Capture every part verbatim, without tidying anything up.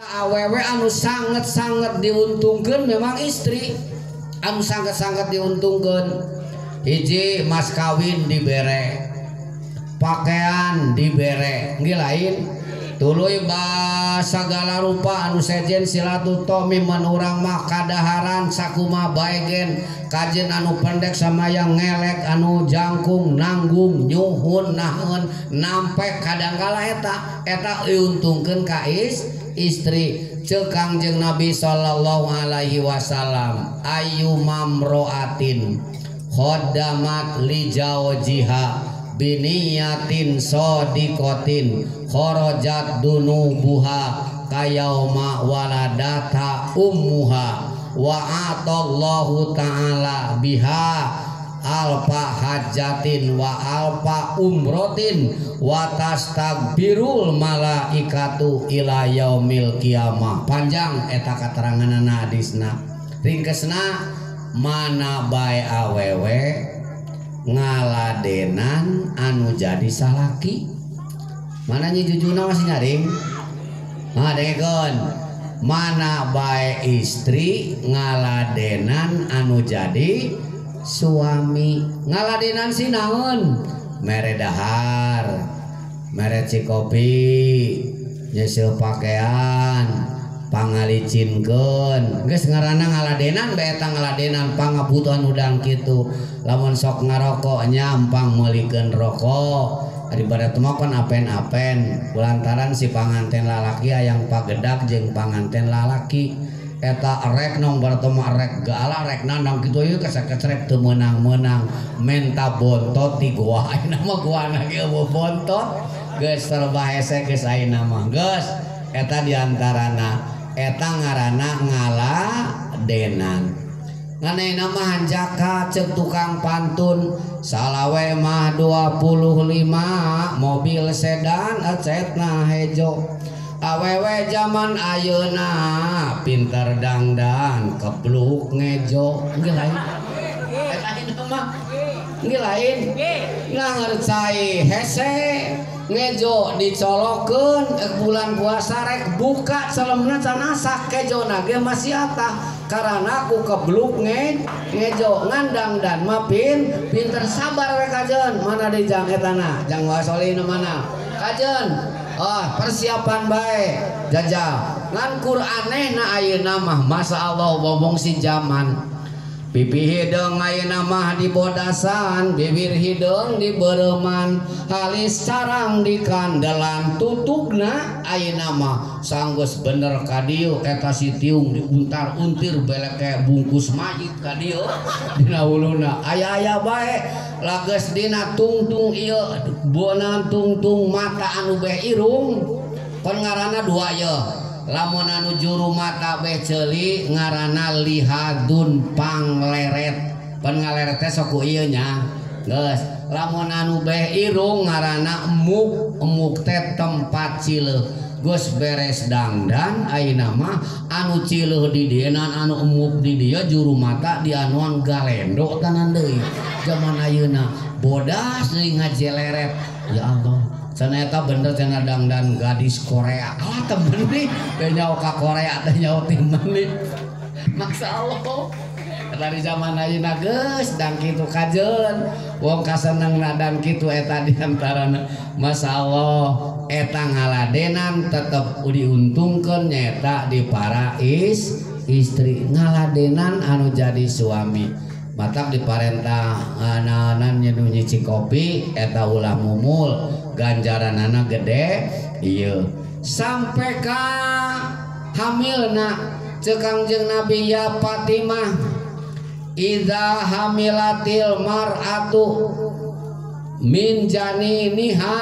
awewe anu sangat-sangat diuntungkan memang istri anu sangat-sangat diuntungkan. Hiji mas kawin dibere, pakaian dibere, nggih lain tuluy basagala rupa anu sejen silaturahmi menurang mah kadaharan sakuma baegen kajen anu pendek sama yang ngelek anu jangkung nanggung nyuhun naheun nampe kadangkala eta eta diuntungkeun ka is istri. Ceuk Kangjeng Nabi sallallahu alaihi wasallam ayu mamroatin khodamat li jawjiha biniyatin sodikotin khorojat dunubuha kayauma waladata ummuha wa atallahu ta'ala biha alfa hajatin wa alfa umrotin wa tastagbirul malaikatu ila yaumil kiamah. Panjang eta kateranganana hadisna. Ringkesna mana bae awewe ngaladenan anu jadi salaki. Mana nyi jujuna masih nyaring? Nah dengekeun. Mana bae istri ngaladenan anu jadi suami. Ngaladenan si naon? Mere dahar, mere cikopi, nyeuseul pakaian, pangalicinkeun. Geus ngaranna ngaladenan bae eta ngaladenan pangabutuhan udang kitu. Lamun sok ngarokok nyampang meulikeun rokok. Daripada teu pan apen-apen lantaran si panganten lalaki hayang pagedak jeung panganten lalaki. Eta rek nong baratoma rek gala rek nandang kitu ieu kasakecrek teu meunang-meunang menta bontot ti gua ayeuna mah guana ge eueuh bontot geus serba hese geus ayeuna mah geus eta diantarana eta ngaranna ngaladenan. Nganehna mah hanjaka ceuk tukang pantun salawe mah dua puluh lima mobil sedan acetna hejo. Awewe zaman ayeuna pinter dangdan kebluk ngejo nggih lain eta ayeuna mah nggih lain ngangercai hese ngejo dicolokeun bulan puasa rek buka celemna can asak kejona ge masih atah karana ku kebluk nge ngejo ngandangdan mah pin pinter sabar we kajen mana di jang etana jang wasolina mana kajen. Oh persiapan baik jajal ngan Qur'aneh na ayeuna mah masyaallah ngomong si zaman pipi hideung ayeuna mah dibodasan bibir hideung dibeureman halis sarang di kandelan tutugna ayeuna mah sanggeus bener ka dieu eta si tiung diuntar-untir belek kayak bungkus mayit ka dieu dina huluna aya-aya bae lages dina tungtung ieu bona tungtung mata anu beh irung pan ngaranna dua ye lamun anu juru mata beh ceuli ngaranna lihadun pangleret pan ngaleret teh sok ku ieu nya geus lamun anu beh irung ngaranna emuk emuk teh tempat cileuh geus beres dangdan ayeuna mah anu cileuh di dieu anu emuk di dieu juru mata di anuan galendo tanan deui zaman ayeuna bodas deui ngajeleret ya Allah cenah eta bener cenah dangdan gadis Korea alah temen nih teh nyaho ka Korea teh nyaho ti meuli masyaallah dari zaman ayeuna geus dan kitu kajen wong kasenengna dan kitu eta diantarana masyaallah eta ngaladenan tetep diuntungkeun nyaeta di para is istri ngaladenan anu jadi suami matak diparentah ananan nyeduh nyicing kopi eta ulah mumul ganjaranana gede ieu sampai ka hamilna ceuk Kangjeng Nabi ya Fatimah idza hamilatil mar'atu min janiniha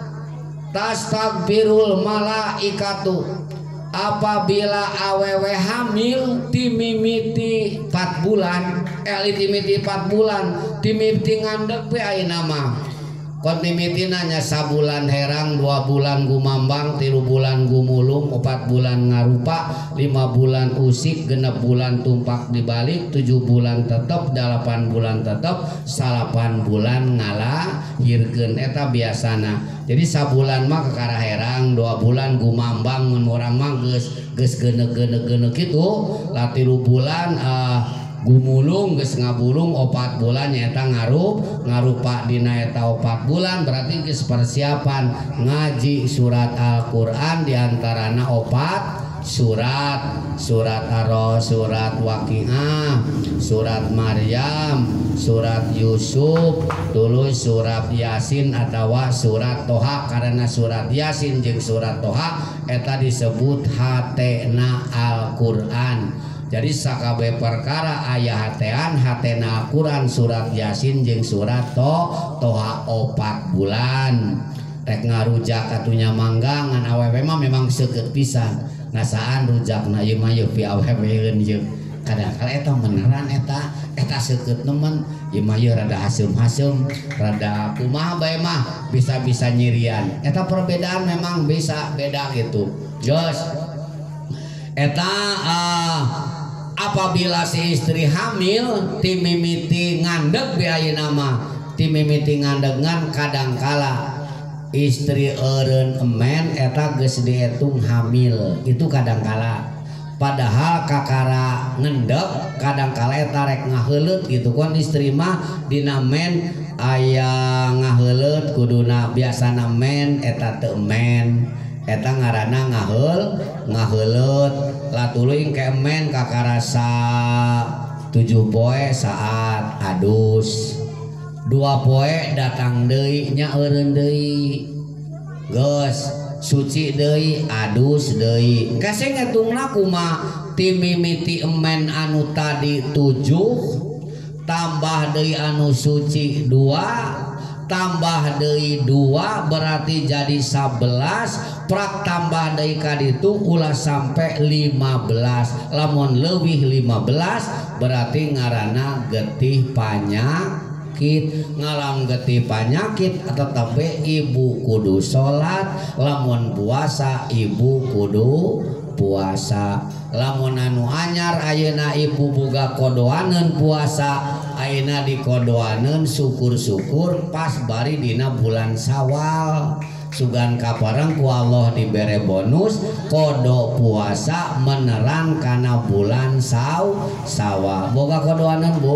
tastaghfirul malaikatu apabila awewe hamil timimiti empat bulan eli timimiti empat bulan timimiti ngandek we ayeuna mah Kontimiti-nya sabulan herang, dua bulan gumambang, tilu bulan gumulung, opat bulan ngarupa, lima bulan usik, genep bulan tumpak dibalik, tujuh bulan tetep, delapan bulan tetep, salapan bulan ngalahirkeun eta biasana. Jadi sabulan mah kekara herang, dua bulan gumambang, mun urang mah geus geus geuneuh-geuneuh kitu, lah tilu bulan uh, gumulung geus ngabulung opat bulan nyaeta ngarup ngarupa dina eta opat bulan berarti geus persiapan ngaji surat Al-Qur'an diantarana opat surat surat Ar-Ros, surat Waqiah, surat Maryam, surat Yusuf, tuluy surat Yasin atawa surat Toha karena surat Yasin jeung surat Toha eta disebut hatena Al-Qur'an. Jadi sakabe perkara ayah hatean hatena Al-Quran surat Yasin jeung surat to Toha opat bulan rek ngarujak katunya mangga ngan awewe mah memang seukeut pisan ngasaan rujakna ieu mah yeuh pi aweweun yeuh kadang-kala eta beneran eta eta seukeut nemen ieu mah yeuh rada haseum-haseum rada kumaha bae mah bisa-bisa nyirian eta perbedaan memang bisa beda gitu jos eta uh, apabila si istri hamil ti mimiti ngandeg biayeuna mah ti mimiti ngandegan kadangkala istri eureun emen eta geus dihitung hamil itu kadangkala padahal kakara ngendeg kadangkala eta rek ngaheuleut gitu kan istri mah dina men aya ngaheuleut kuduna biasana men eta teu men eta ngaranna ngaheul ngaheuleut lah tuluy kemen kakarasa tujuh poe saat adus dua poe datang deui nya eureun deui geus suci deui adus deui kase ngetungna kumaha ti mimiti emen anu tadi tujuh tambah deui anu suci dua tambah deui dua berarti jadi sebelas prak tambah deui ka ditu ulah sampai lima belas lamun leuwih lima belas berarti ngaranna getih panyakit ngalam getih panyakit tetapi ibu kudu salat lamun puasa ibu kudu puasa lamun anu anyar ayeuna ibu boga kodoaneun puasa ayeuna dikodoaneun syukur-syukur pas bari dina bulan Syawal sugan kapareng ku Allah dibere bonus kodo puasa menerang kana bulan saw Syawal boga kodoaneun Bu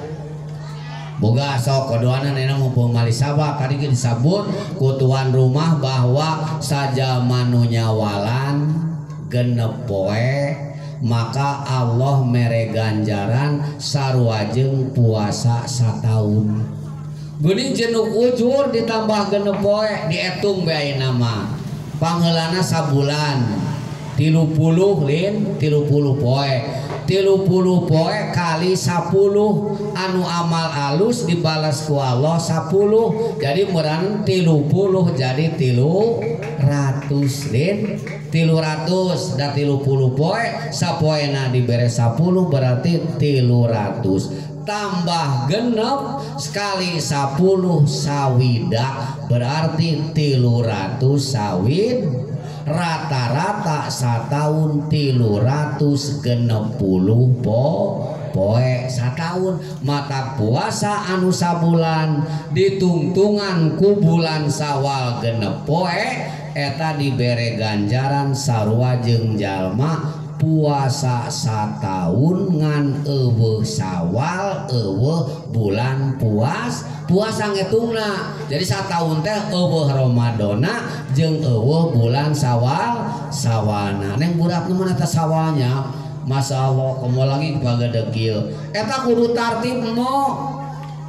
boga sok kodoaneun ena mumpung mali sabak tadi disebut ku tuan rumah bahwa saja manu nyawalan genep poe maka Allah mere ganjaran sarua jeung puasa sataun geuning jenuh ujur ditambah genep poe diitung bae nama pangeulana sabulan tilu puluh lin tilu puluh poe tilu puluh poe kali sepuluh anu amal alus dibalas ku Allah sepuluh jadi meureun tilu puluh jadi tilu ratus lin tilu ratus dan tilu puluh poe sapoena dibere sepuluh berarti tilu ratus tambah genep sekali sepuluh sawidak berarti tilu ratus sawid rata-rata sataun tilu ratus genep puluh po poe sataun mata puasa anu sabulan ditungtungan ku bulan Syawal genep poe eta dibere ganjaran sarua jeung jalma puasa sataun ngan eueuh Syawal eueuh bulan puas puasa ngitungna jadi sataun teh eueuh Ramadana jeung eueuh bulan Syawal sawana neng budak nu eta sawalnya Masya Allah komo lagi pagadegil eta kudu tartib mo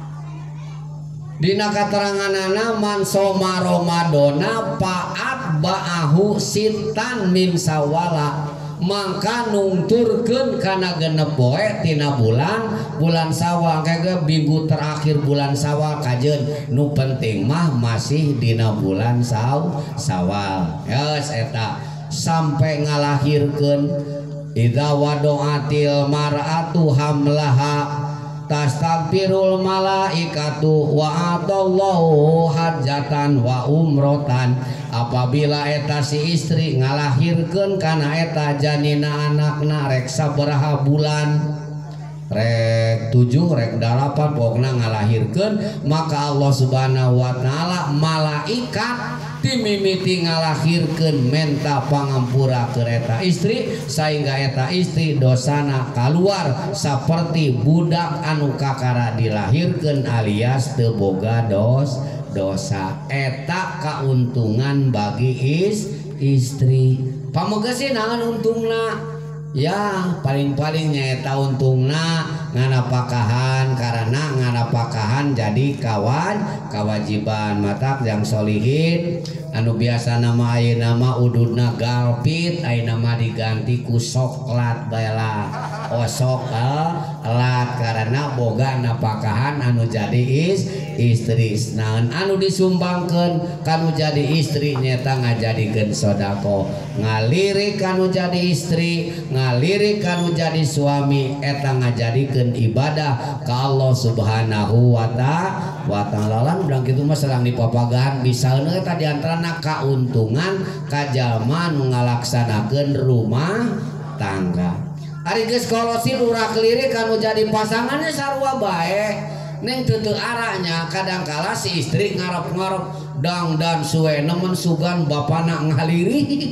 dina kateranganana man soma Ramadana paat ba'ahu sitan min sawala mangka nungturkeun kana genep poe tina bulan bulan Syawal kage minggu terakhir bulan Syawal kajeun nu penting mah masih dina bulan saw Syawal geus eta sampai ngalahirkeun idza wadoatil mar'atu hamlaha tastagfirul malaikatu wa atallahu hajatan wa umrotan. Apabila eta si istri ngalahirkeun kana eta janina anakna rek sabaraha bulan, rek tujuh rek dalapan pokokna ngalahirkeun, maka Allah subhanahu wa ta'ala malaikat timimiti ngalahirkeun menta pangampura ke eta istri, sehingga eta istri dosana kaluar seperti budak anu kakara dilahirkeun alias teu boga dos dosa. Eta kauntungan bagi is istri. Pamoga sih naon untungna? Ya paling-paling nyaeta untungna nganapakahan, karena nganapakahan jadi kawan kewajiban matak yang solihin anu biasa nama aye nama ududna galpit aye nama diganti ku soklat baela osok lat karena boga napakahan anu jadi is istri. Nah anu disumbangkeun kanu jadi istri nyata ngajadikeun sodako, ngalirik kanu jadi istri, ngalirik kanu jadi suami, eta ngajadikeun ibadah ka Allah subhanahu wa ta'ala. Lan urang kitu mah serang dipapagahan bisaeuna eta diantarana kauntungan ka jalma nu ngalaksanakeun rumah tangga. Ari geus kolosi lurah lirik kanu jadi pasangannya sarua bae. Neng tutu arahnya kadangkala si istri ngarep-ngarep dang dan suwe nemen sugan bapana ngalirik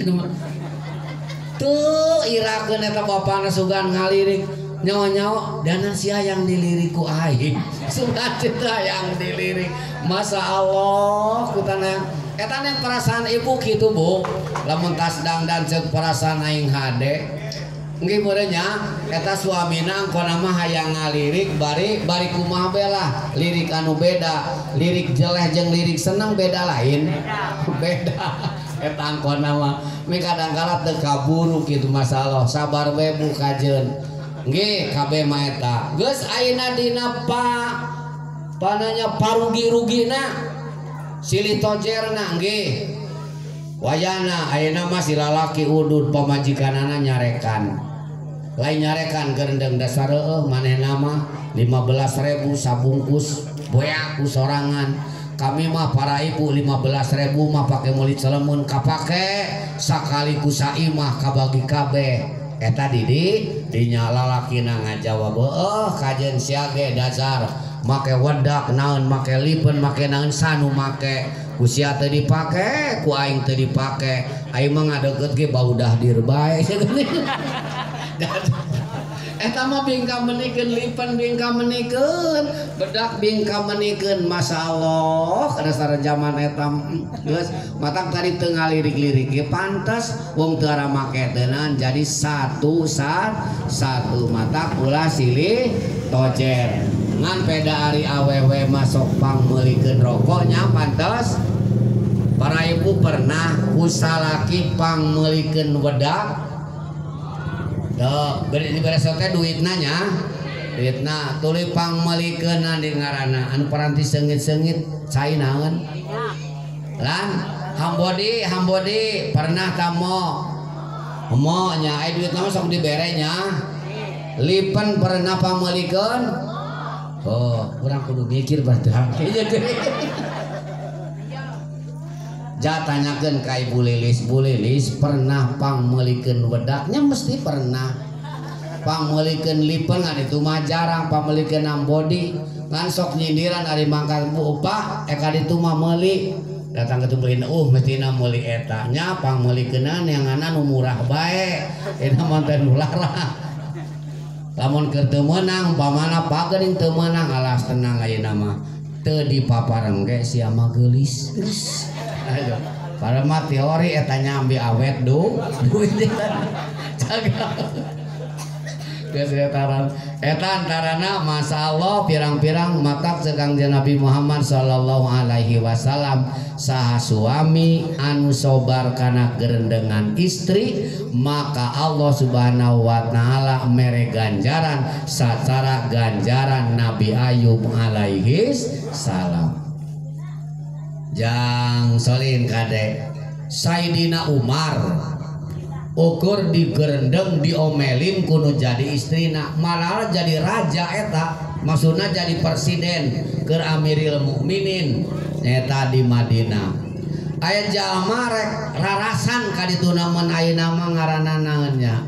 tuh irakeun eta bapana sugan ngalirik nyawa-nyawa dana sia yang diliriku aing sugan kita yang dilirik. Masya Allah kutana eta neng perasaan ibu kitu Bu, lamun tas dang dan ceuk perasaan aing hade nggih meureunnya eta suamina angkona mah hayang ngalirik bari bari kumaha bela lirik anu beda, lirik jeleh jeung lirik seneng beda lain beda eta angkona mah mi kadangkala teu kaburu kitu masalah sabar we Bu kajeun nggih kabeh mah eta geus ayeuna dina pa pananya parugi-rugina silih tojerna nggih wayana ayeuna mah si lalaki udud pamajikanana nyarekan lain nyarekan gerendeng dasar eueuh manehna mah lima belas ribu sabungkus boyak ku sorangan. Kami mah para ibu lima belas ribu mah pake meuli celemun kapake sakali ku saimah kabagi kabeh. Eta didi dinya lalakina ngajawab eueuh kajen sia ge dasar make wedak naon make lipen make naon sanu make usia teu dipake ku aing teu dipake aing mah ngadeukeut ge baudah dir bae. Eta mah bingka menikeun lipen bingka menikeun bedak bingka menikeun. Masya Allah dasar zaman eta geus matak tadi teu ngalirik-lirik ge pantes wong teu ara make teunan jadi satu sat satu matak ulah silih tojer ngan peda ari awewe masuk pang meulikeun rokoknya pantes. Para ibu pernah kusalaki pang meulikeun wedak tuh beri beres teh duitna nya duitna tuluy pang meulikeun di ngaranna anu paranti seungit-seungit cai naon lan hambodi hambodi pernah tamo mo nya aya duitna mah sok dibere nya lipen pernah pang meulikeun oh urang kudu mikir badak jatanyakeun ka Ibu Lilis, Bu Lilis pernah pang meulikeun wedaknya mesti pernah pang meulikeun lipen kan itu mah jarang pang meulikeun ambodi ngan sok nyindiran ari mangkat Bu Pak eka ditu mah meuli datang ke tubuhin uh mestina meuli eta nya pang meulikeunna neanganna nu murah bae eta mah teh nu larang lamun keur teu meunang umpamana pageuning teu meunang alas tenang ayeuna mah teu dipapareng ge sia mah geulis ayo para mah teori eta nyambi awet do duit jaga geus etaran eta antarana masallah pirang-pirang matak sekang Nabi Muhammad sallallahu alaihi wasallam saha suami anu sobar kana gerendengan istri maka Allah subhanahu wa ta'ala mere ganjaran sacara ganjaran Nabi Ayub alaihi salam. Jang solin kade Sayyidina Umar ukur digerendeng diomelin kuno jadi istrina malah jadi raja eta maksudnya jadi presiden ke Amiril Mukminin nyata di Madinah. Aya jalma rek rarasan ka ditu namun ayeuna mah ngaranna naonnya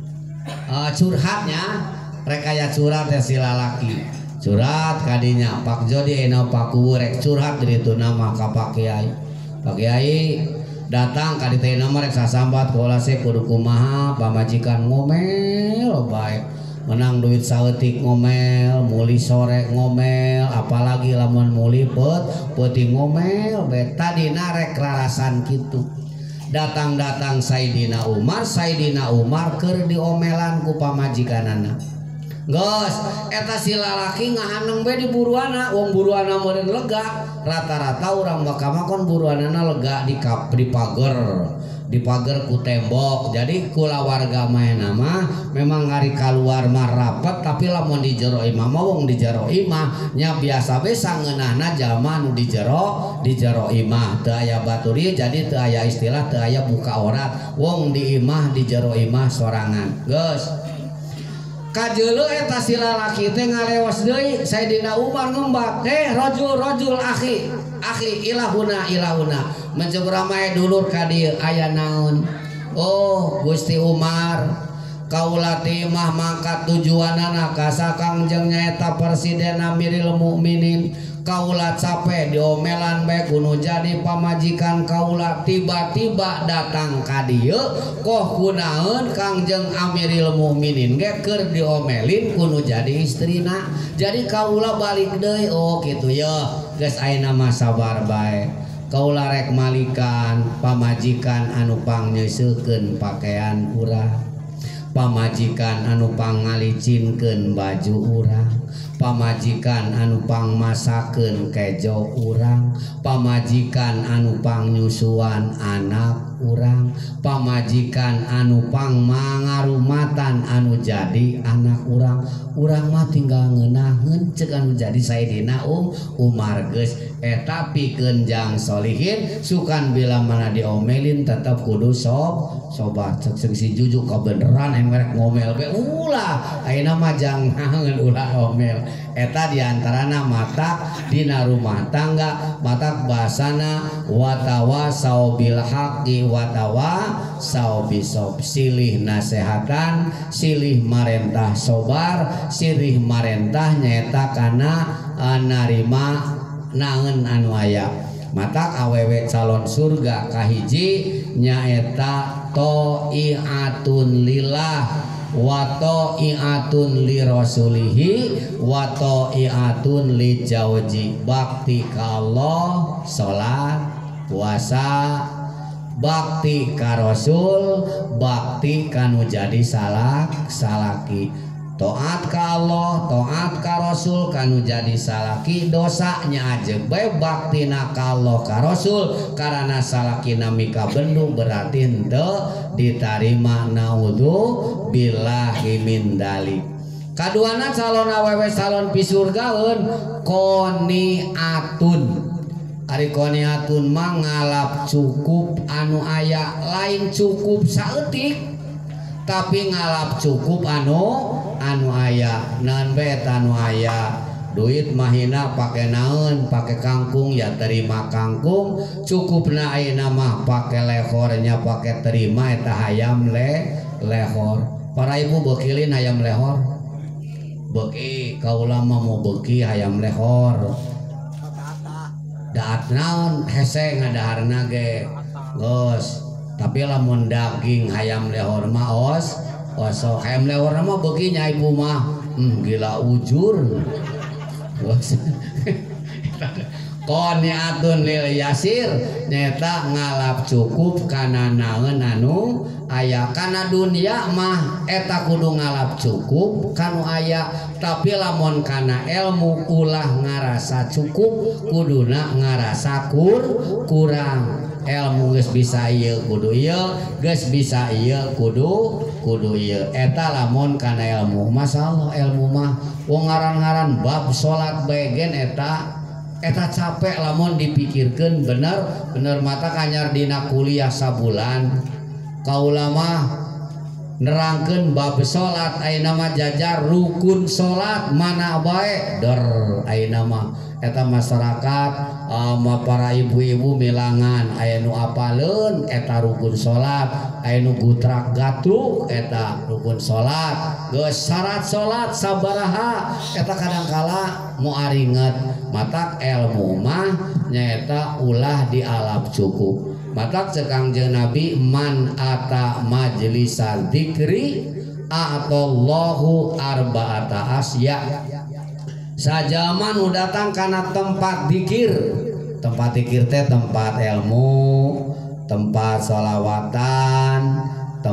uh, curhatnya rek aya curhat teh si lalaki curhat kadinya Pak Jodi ayeuna paku rek curhat di ditu nama ka Pak Kiai. Pak Kiai datang ka ditu nama rek sasambat kula se kudu kumaha pamajikan ngomel bae menang duit saeutik ngomel muli sore ngomel apalagi lamun muli pet peuting ngomel beta dina rek rarasan kitu. Datang-datang Sayyidina Umar Sayyidina Umar keur diomelan ku pamajikanana. Geus eta si lalaki ngahaneng be di buruana wong buruana meureun lega rata-rata urang bakal makon buruanana lega di kap di pager di pager ku tembok. Jadi kula warga main nama memang ngari keluar mah rapet tapi lamun di jero imah mah wong di jero imah nya biasa we sangeunahna jalma nu di jero di jero imah teu aya baturi jadi teu aya istilah teu aya buka aurat wong di imah di jero imah sorangan. Geus kajeuleu eta si lalaki teh ngalewas deui Sayyidina Umar ngembak heh rajul rajul akhi akhi ilahuna ilahuna mencoba mae dulur ka dieu aya naon. Oh Gusti Umar kaula teh mah mangkat tujuanana ka sakangjeng nyaeta presiden Amiril Mukminin kaula capek diomelan bae kuno jadi pamajikan kaula tiba-tiba datang ka dieu koh kunaeun Kangjeng Amiril Mukminin ge keur diomelin kuno jadi istrina jadi kaula balik deui. Oh kitu ya geus ayeuna mah sabar bae kaula rek malikan pamajikan anu pangnyeuseukeun pakaian urang pamajikan anu pangalicinkeun baju urang pamajikan anu pangmasakeun kejo urang pamajikan anu pangnyusuan anak urang pamajikan anu pangmangarumatan anu jadi anak urang urang mah tinggal ngeunaheun ceuk anu jadi Sayyidina Um Umar geus eta pikeun jang solihin sukan bila mana diomelin tetep kudu sob sobat ceuk si jujuk kabeneran yang merek ngomel ge ulah ayeuna mah jang naeun ulah ngomel eta diantarana matak dina rumah tangga matak basana watawasau bil haqqi watawasau bisob silih nasehatan silih marentah sobar silih marentah nyaeta kana narima naeun anu aya. Matak awewe calon surga kahiji nyaeta to'iatun lillah wa to'iatun li rasulihi wa to'iatun li jauji bakti ka Allah salat puasa bakti ka Rasul bakti kanu jadi salak salaki taat ka Allah taat ka Rasul kanu jadi salaki dosanya aja bae baktina ka Allah ka Rasul karena salakina mika bendung berarti henteu ditarima naudzu billahi min dalik. Kaduana calon awewe calon pisurgaeun qoniatun ari qoniatun mah ngalap cukup anu aya lain cukup saeutik tapi ngalap cukup anu anu aya naon bae anu aya duit mahina pake naon pake kangkung ya terima kangkung cukupna ayeuna mah pake lehornya pake terima eta hayam le lehor. Para ibu bekilin hayam lehor beki kaula mah mau beki hayam lehor daat naon hese ngadaharna ge geus tapi lamun daging hayam lehor mah os osok hayam lehor mah beuki nya ibu mah hmm, gila ujur qoniatun lil yasir nyata ngalap cukup kana naeun anu aya kana dunia mah eta kudu ngalap cukup kanu aya tapi lamun kana ilmu ulah ngarasa cukup kuduna ngarasa kur kurang ilmu geus bisa ieu kudu ieu geus bisa ieu kudu kudu ieu eta lamun kana ilmu masyaallah ilmu mah wong ngaran-ngaran bab salat begen eta eta capek lamun dipikirkeun bener bener mata kanyar dina kuliah sabulan kaula mah nerangkeun bab salat ayeuna mah jajar rukun salat mana bae der ayeuna mah eta masyarakat um, para ibu-ibu milangan aya nu apaleun eta rukun salat aya nu gutrak gatruk eta rukun salat geus syarat salat sabaraha eta kadangkala moal inget matak ilmu mah nyaeta ulah dialap cukup matak cek Kangjeng Nabi man ata majlisan dzikri a'tallahu arba'ata asya sajaman nu datang kana tempat dzikir tempat dzikir teh tempat ilmu tempat sholawatan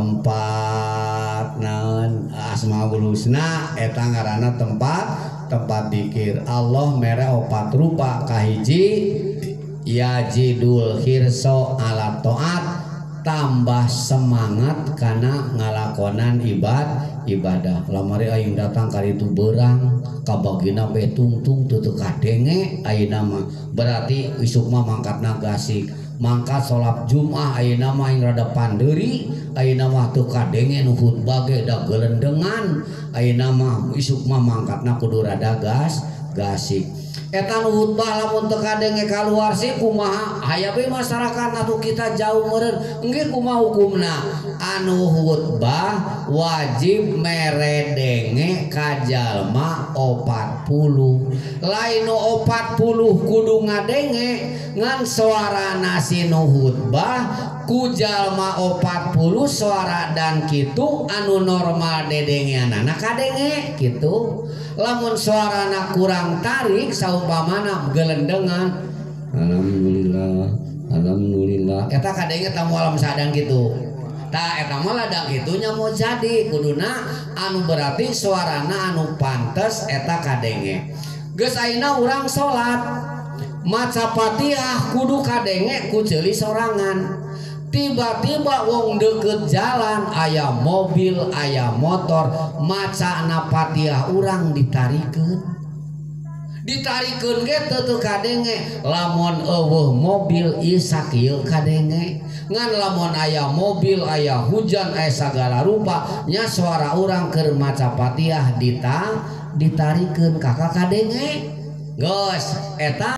tempat naon asmaul husna eta ngaranna tempat tempat dzikir Allah mere opat rupa kahiji yajidul hirso ala taat tambah semangat karena ngalakonan ibad ibadah lamari aing datang kali itu berang kabagina betungtung tutu kadenge ayeuna mah berarti isuk mah mangkatna gasik mangkat salat Jumat ayeuna mah aing rada pandeuri ayeuna mah teu kadenge nu khutbah ge da gelendengan ayeuna mah isuk mah mangkatna kudu rada gas gasik eta nu khutbah lamun teu kadenge kaluar sih kumaha aya bae masyarakat atuh kita jauh meureun engge kumaha hukumna anu khutbah wajib mere denge ka jalma opat puluh lain nu opat puluh kudu ngadenge ngan suarana si nu khutbah ku jalma opat puluh suara dan kitu anu normal dedengeanana kadenge kitu lamun suarana kurang tarik saumpamana gelendengan alhamdulillah alhamdulillah eta kadenge tamu alam sadang gitu tah eta mah ladang kitunya mau jadi kuduna anu berarti suarana anu pantes eta kadenge geus ayeuna urang salat maca Fatihah kudu kadenge ku ceuli sorangan tiba-tiba wong deket jalan aya mobil aya motor maca na Fatihah urang ditarikeun ditarikeun ge teu kadenge lamun eueuh mobil ieu sakieu kadenge ngan lamun aya mobil aya hujan aya sagala rupa nya suara urang keur maca Fatihah ditang ditarikeun kakak kadenge geus eta